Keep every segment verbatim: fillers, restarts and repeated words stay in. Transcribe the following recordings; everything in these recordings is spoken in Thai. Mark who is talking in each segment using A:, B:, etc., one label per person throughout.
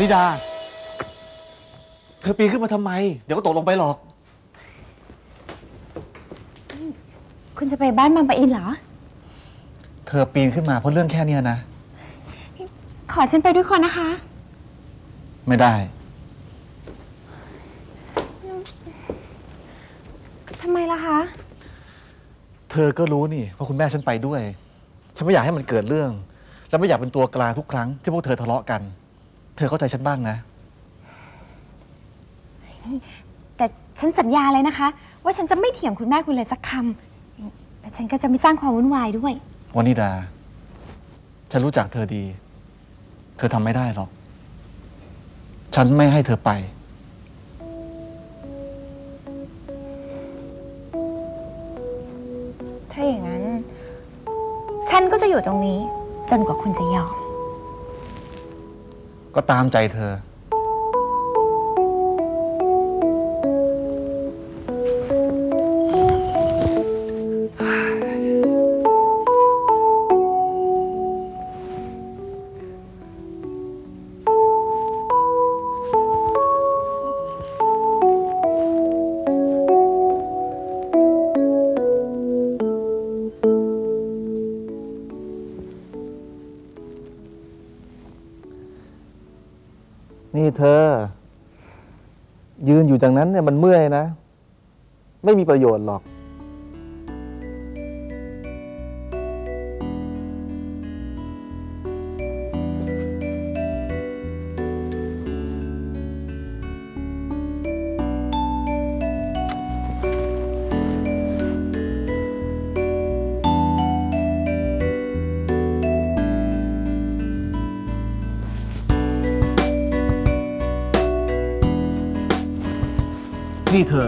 A: นิดาเธอปีนขึ้นมาทำไมเดี๋ยวก็ตกลงไปหรอก
B: คุณจะไปบ้านบางปะอินเหรอ
A: เธอปีนขึ้นมาเพราะเรื่องแค่นี้นะ
B: ขอฉันไปด้วยคนนะคะ
A: ไม่ได้
B: ทำไมล่ะคะ
A: เธอก็รู้นี่เพราะคุณแม่ฉันไปด้วยฉันไม่อยากให้มันเกิดเรื่องและไม่อยากเป็นตัวกลางทุกครั้งที่พวกเธอทะเลาะกันเธอเข้าใจฉันบ้างนะ
B: แต่ฉันสัญญาเลยนะคะว่าฉันจะไม่เถียงคุณแม่คุณเลยสักคำและฉันก็จะไม่สร้างความวุ่นวายด้วย
A: วานิดาฉันรู้จักเธอดีเธอทำไม่ได้หรอกฉันไม่ให้เธอไป
B: ถ้าอย่างนั้นฉันก็จะอยู่ตรงนี้จนกว่าคุณจะยอม
A: ก็ตามใจเธอนี่เธอยืนอยู่จากนั้นเนี่ยมันเมื่อยนะไม่มีประโยชน์หรอกนี่เธอ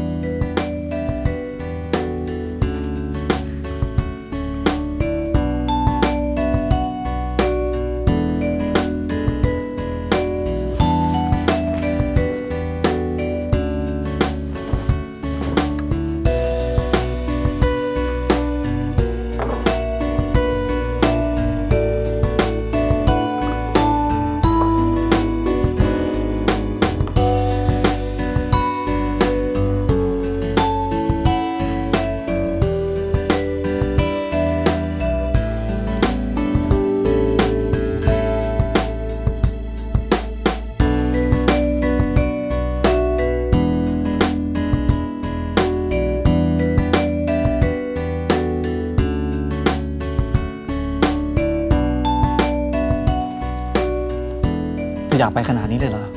A: อยากไปขนาดนี้เลยเหรอ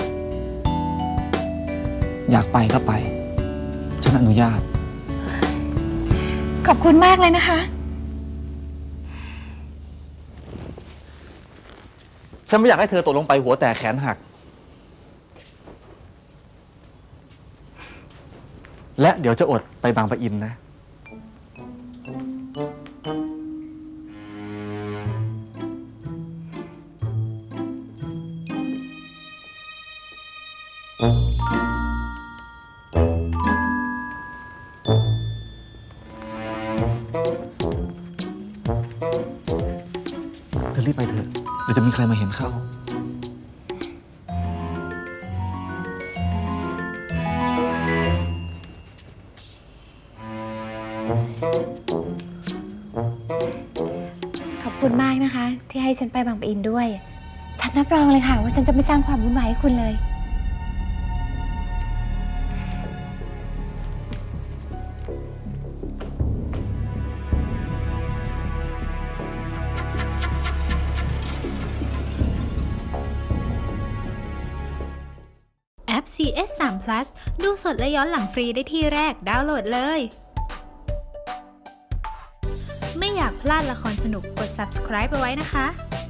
A: อยากไปก็ไปฉันอนุญาต
B: ขอบคุณมากเลยนะคะ
A: ฉันไม่อยากให้เธอตกลงไปหัวแตกแขนหักและเดี๋ยวจะอดไปบางปะอินนะเธอรีบไปเถอะเดี๋ยวจะมีใครมาเห็นเข้า
B: ขอบคุณมากนะคะที่ให้ฉันไปบางปะอินด้วยฉันรับรองเลยค่ะว่าฉันจะไม่สร้างความวุ่นวายให้คุณเลย
C: แอป ซี เอส สาม พลัส ดูสดและย้อนหลังฟรีได้ที่แรกดาวน์โหลดเลยไม่อยากพลาดละครสนุกกด ซับสไครบ์ เอาไว้นะคะ